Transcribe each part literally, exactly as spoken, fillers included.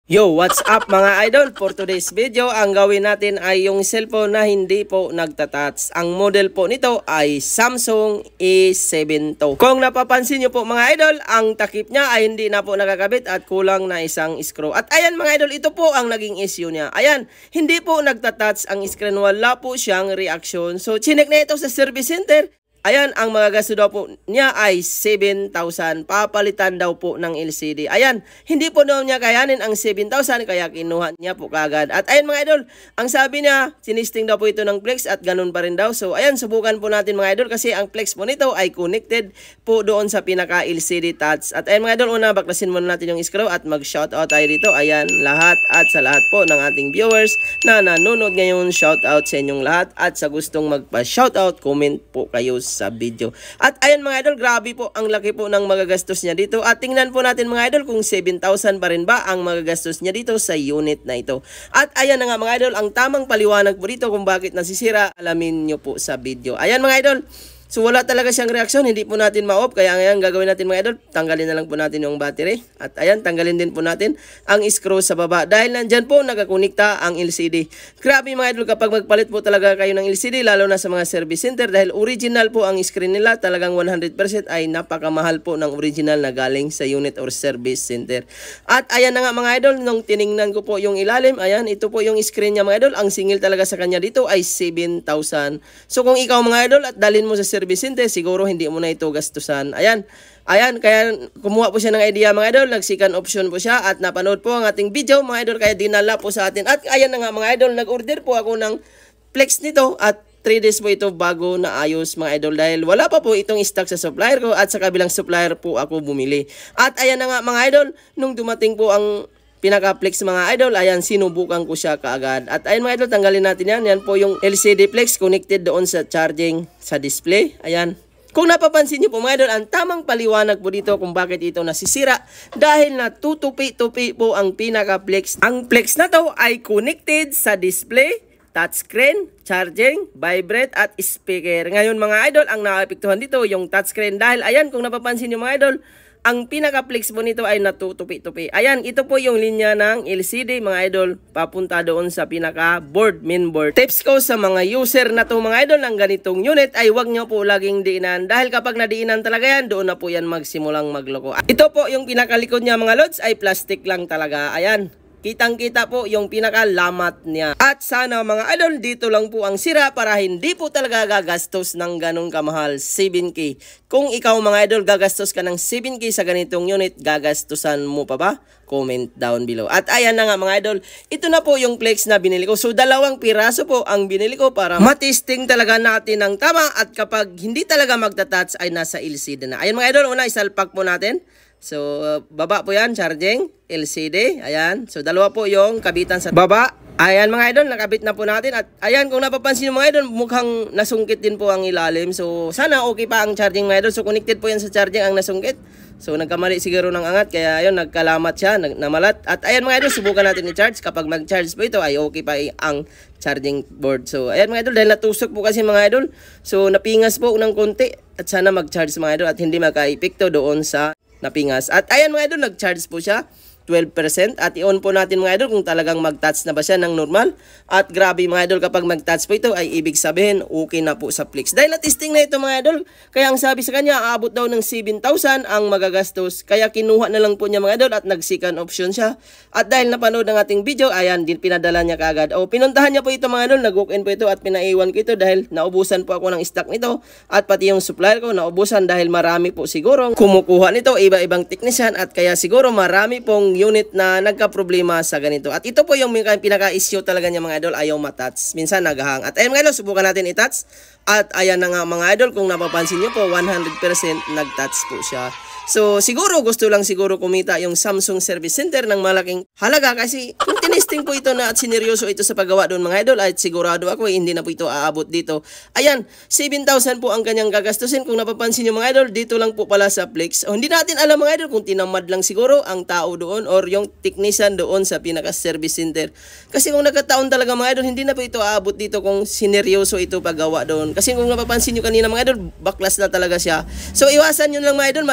Yo, what's up mga idol? For today's video, ang gawin natin ay yung cellphone na hindi po nagtatouch. Ang model po nito ay Samsung A seven two. Kung napapansin nyo po mga idol, ang takip niya ay hindi na po nakakabit at kulang na isang screw. At ayan mga idol, ito po ang naging issue niya. Ayan, hindi po nagtatouch ang screen, wala po siyang reaction. So, chinek na ito sa service center. Ayan, ang magagasto daw po niya ay seven thousand. Papalitan daw po ng L C D. Ayan, hindi po daw niya kayanin ang seven thousand kaya kinuha niya po kagad. At ayan mga idol, ang sabi niya, sinisting daw po ito ng flex at ganun pa rin daw. So ayan, subukan po natin mga idol kasi ang flex po nito ay connected po doon sa pinaka L C D touch. At ayan mga idol, una baklasin muna natin yung screw at mag-shoutout tayo dito. Ayan, lahat at sa lahat po ng ating viewers na nanonood ngayon, shoutout sa inyong lahat. At sa gustong magpa-shoutout, comment po kayo sa video. At ayan mga idol, grabe po ang laki po ng magagastos niya dito. At tingnan po natin mga idol kung seven thousand pa rin ba ang magagastos niya dito sa unit na ito. At ayan na nga mga idol, ang tamang paliwanag po dito kung bakit nasisira, alamin nyo po sa video. Ayan mga idol, so wala talaga siyang reaksyon, hindi po natin ma-off. Kaya ngayon gagawin natin mga idol, tanggalin na lang po natin yung battery. At ayan, tanggalin din po natin ang screw sa baba. Dahil nandyan po nakakunikta ang L C D. Grabe mga idol kapag magpalit po talaga kayo ng L C D, lalo na sa mga service center. Dahil original po ang screen nila, talagang one hundred percent ay napakamahal po ng original na galing sa unit or service center. At ayan na nga mga idol, nung tiningnan ko po yung ilalim, ayan, ito po yung screen niya mga idol. Ang singil talaga sa kanya dito ay seven thousand. So kung ikaw mga idol at dalhin mo sa service center, siguro hindi mo na ito gastusan. Ayan, ayan, kaya kumuha po siya ng idea mga idol, nag-second option po siya at napanood po ang ating video mga idol, kaya dinala po sa atin. At ayan na nga mga idol, nag-order po ako ng flex nito at three days po ito bago na ayos mga idol, dahil wala pa po itong stock sa supplier ko at sa kabilang supplier po ako bumili. At ayan na nga mga idol, nung dumating po ang pinaka-flex mga idol, ayan, sinubukan ko siya kaagad. At ayan mga idol, tanggalin natin yan. Yan po yung L C D flex connected doon sa charging sa display. Ayan. Kung napapansin niyo po mga idol, ang tamang paliwanag po dito kung bakit ito nasisira, dahil natutupi-tupi po ang pinaka-flex. Ang flex na to ay connected sa display, touchscreen, charging, vibrate at speaker. Ngayon mga idol, ang naapektuhan dito yung touchscreen, dahil ayan, kung napapansin niyo mga idol, ang pinaka-flex po nito ay natutupi-tupi. Ayan, ito po yung linya ng L C D mga idol, papunta doon sa pinaka-board, main board. Tips ko sa mga user na to mga idol ng ganitong unit ay huwag nyo po laging diinan, dahil kapag nadiinan talaga yan, doon na po yan magsimulang magloko. Ito po yung pinakalikod niya mga lods ay plastic lang talaga. Ayan, kitang-kita po yung pinaka-lamat niya. At sana mga idol, dito lang po ang sira para hindi po talaga gagastos ng ganong kamahal, seven K. Kung ikaw mga idol, gagastos ka ng seven K sa ganitong unit, gagastusan mo pa ba? Comment down below. At ayan na nga mga idol, ito na po yung flex na binili ko. So dalawang piraso po ang binili ko para matesting talaga natin ng tama, at kapag hindi talaga magta-touch ay nasa L C D na. Ayan mga idol, una isalpak po natin. So, uh, baba po yan, charging, L C D, ayan. So, dalawa po yung kabitan sa baba. Ayan mga idol, nakabit na po natin. At ayan, kung napapansin nyo mga idol, mukhang nasungkit din po ang ilalim. So, sana okay pa ang charging mga idol. So, connected po yan sa charging ang nasungkit. So, nagkamali siguro ng angat, kaya ayun, nagkalamat siya, nag namalat. At ayan mga idol, subukan natin i-charge. Kapag mag-charge po ito, ay okay pa ang charging board. So, ayan mga idol, dahil natusok po kasi mga idol. So, napingas po ng konti. At sana mag-charge mga idol at hindi maka-epekto doon sa napingas. At ayan mga idol, nag-charge po siya twelve percent. At i-on po natin mga idol kung talagang mag-touch na ba siya ng normal. At grabe mga idol, kapag mag-touch po ito ay ibig sabihin okay na po sa flex. Dahil na-testing na ito mga idol, kaya ang sabi sa kanya aabot daw ng seven thousand ang magagastos. Kaya kinuha na lang po niya mga idol at nag-second option siya. At dahil napanood ng ating video, ayan, din pinadala niya kaagad. O pinuntahan niya po ito mga idol, nag-walk-in po ito at pinaiwan ko ito dahil naubusan po ako ng stock nito. At pati yung supplier ko naubusan dahil marami po siguro kumukuha nito, iba-ibang technician, at kaya siguro marami pong unit na nagka-problema sa ganito. At ito po yung pinaka-issue talaga niya mga idol, ayaw matouch. Minsan naghahang. At ayan mga idol, subukan natin i-touch. At ayan na nga mga idol, kung napapansin nyo po, one hundred percent nag-touch po siya. So, siguro gusto lang siguro kumita yung Samsung Service Center ng malaking halaga, kasi kung tinesting po ito na at sineryoso ito sa paggawa doon mga idol, ay sigurado ako eh, hindi na po ito aabot dito. Ayan, seven thousand po ang kanyang gagastusin. Kung napapansin nyo mga idol, dito lang po pala sa flex. O, hindi natin alam mga idol kung tinamad lang siguro ang tao doon or yung technician doon sa pinaka-service center. Kasi kung nagkataon talaga mga idol, hindi na po ito aabot dito kung sineryoso ito paggawa doon. Kasi kung napapansin nyo kanina mga idol, baklas na talaga siya. So, iwasan nyo lang mga idol, madiinan nyo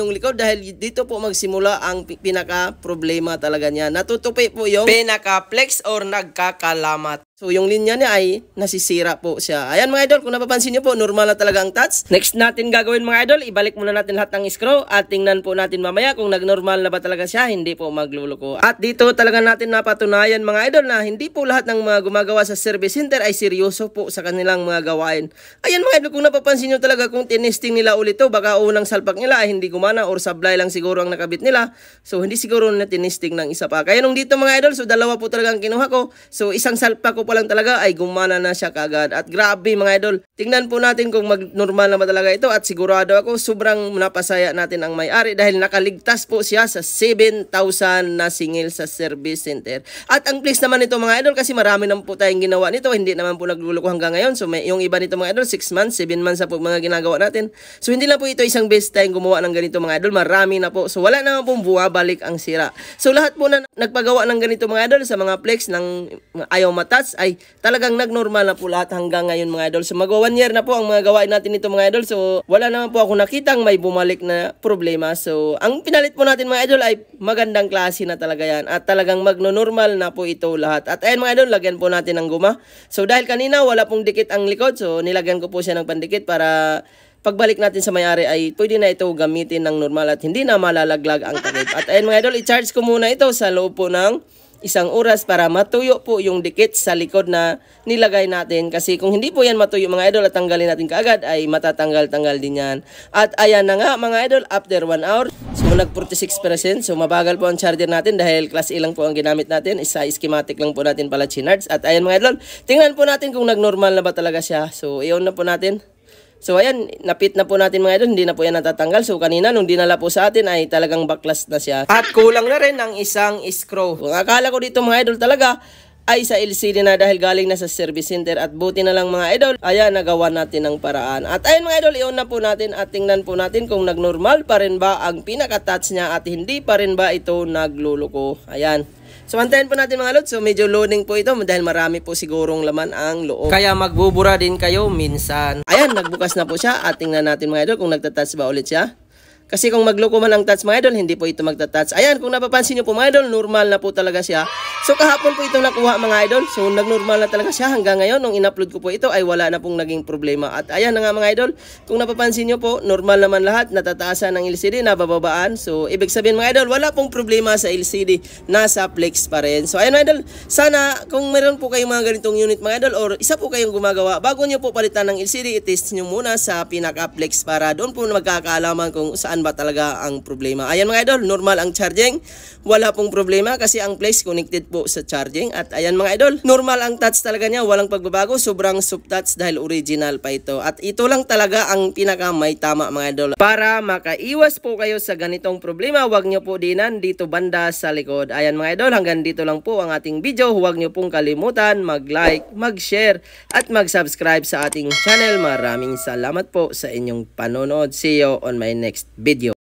inyong likod dahil dito po magsimula ang pinaka problema talaga niya. Natutupi po yung pinaka flex or nagkakalamat. So yung linya niya ay nasisira po siya. Ayan mga idol, kung napapansin niyo po, normal na talaga ang touch. Next natin gagawin mga idol, ibalik muna natin lahat ng screw at tingnan po natin mamaya kung nagnormal na ba talaga siya, hindi po magluluko. At dito talaga natin napatunayan mga idol na hindi po lahat ng mga gumagawa sa service center ay seryoso po sa kanilang mga gawain. Ayan mga idol, kung napapansin niyo talaga kung tinesting nila ulit to, baka unang salpak nila ay hindi gumana or sablay lang siguro ang nakabit nila. So hindi siguro na tinesting ng isa pa. Kaya nung dito mga idol, so dalawa po talaga ang kinuha ko. So isang salpak ko pa lang talaga ay gumana na siya kagad. At grabe mga idol, tingnan po natin kung mag-normal na ba talaga ito at sigurado ako sobrang napasaya natin ang may-ari dahil nakaligtas po siya sa seven thousand na singil sa service center. At ang place naman nito mga idol kasi marami naman po tayong ginawa nito, hindi naman po nagluluko hanggang ngayon. So may, yung iba nito mga idol, six months, seven months na po mga ginagawa natin. So hindi lang po ito isang best time gumawa ng ganito mga idol, marami na po. So wala naman pong bumabalik ang sira. So lahat po na nagpagawa ng ganito mga idol sa mga flex ng ayaw matats ay talagang nagnormal na po lahat hanggang ngayon mga idol. So magwa one year na po ang mga gawain natin nito mga idol. So wala naman po ako nakitang may bumalik na problema. So ang pinalit po natin mga idol ay magandang klase na talaga yan. At talagang magno-normal na po ito lahat. At ayan mga idol, lagyan po natin ng guma. So dahil kanina wala pong dikit ang likod. So nilagyan ko po siya ng pandikit para pagbalik natin sa may-ari ay pwede na ito gamitin ng normal at hindi na malalaglag ang takip. At ayan mga idol, i-charge ko muna ito sa loob po ng isang oras para matuyo po yung dikit sa likod na nilagay natin. Kasi kung hindi po yan matuyo mga idol at tanggalin natin kaagad ay matatanggal-tanggal din yan. At ayan na nga mga idol, after one hour, so nag forty-six percent. So mabagal po ang charger natin dahil class A lang po ang ginamit natin. Isa schematic lang po natin pala chinards. At ayan mga idol, tingnan po natin kung nagnormal na ba talaga siya. So iyon na po natin. So ayan, napit na po natin mga idol, hindi na po yan natatanggal. So kanina nung dinala po sa atin ay talagang baklas na siya. At kulang na rin ng isang screw. Kung akala ko dito mga idol talaga ay sa L C D na dahil galing na sa service center. At buti na lang mga idol, ayan, nagawa natin ng paraan. At ayan mga idol, iyon na po natin at tingnan po natin kung nagnormal pa rin ba ang pinaka-touch niya at hindi pa rin ba ito nagluluko. Ayan. So antayin po natin mga lods. So medyo loading po ito dahil marami po sigurong laman ang loob. Kaya magbubura din kayo minsan. Ayan, nagbukas na po siya at tingnan natin mga idol kung nagtatouch ba ulit siya. Kasi kung magloko man ang touch mga idol, hindi po ito magta-touch. Ayan, kung napapansin nyo po mga idol, normal na po talaga siya. So kahapon po ito nakuha mga idol. So nagnormal na talaga siya hanggang ngayon. Nung in-upload ko po ito ay wala na pong naging problema. At ayan na nga mga idol, kung napapansin nyo po, normal naman lahat. Natataasan ng L C D, nabababaan. So ibig sabihin mga idol, wala pong problema sa L C D. Nasa flex pa rin. So ayan mga idol, sana kung meron po kayong mga ganitong unit mga idol or isa po kayong gumagawa, bago nyo po palitan ng L C D, i-test nyo muna sa pinaka-flex para doon po magkakaalaman kung saan ba talaga ang problema. Ayan mga idol, normal ang charging. Wala pong problema kasi ang flex connected po sa charging. At ayan mga idol, normal ang touch talaga niya. Walang pagbabago. Sobrang soft touch dahil original pa ito. At ito lang talaga ang pinaka may tama mga idol. Para makaiwas po kayo sa ganitong problema, huwag nyo po dinan dito banda sa likod. Ayan mga idol, hanggang dito lang po ang ating video. Huwag nyo pong kalimutan mag-like, mag-share at mag-subscribe sa ating channel. Maraming salamat po sa inyong panonood. See you on my next video.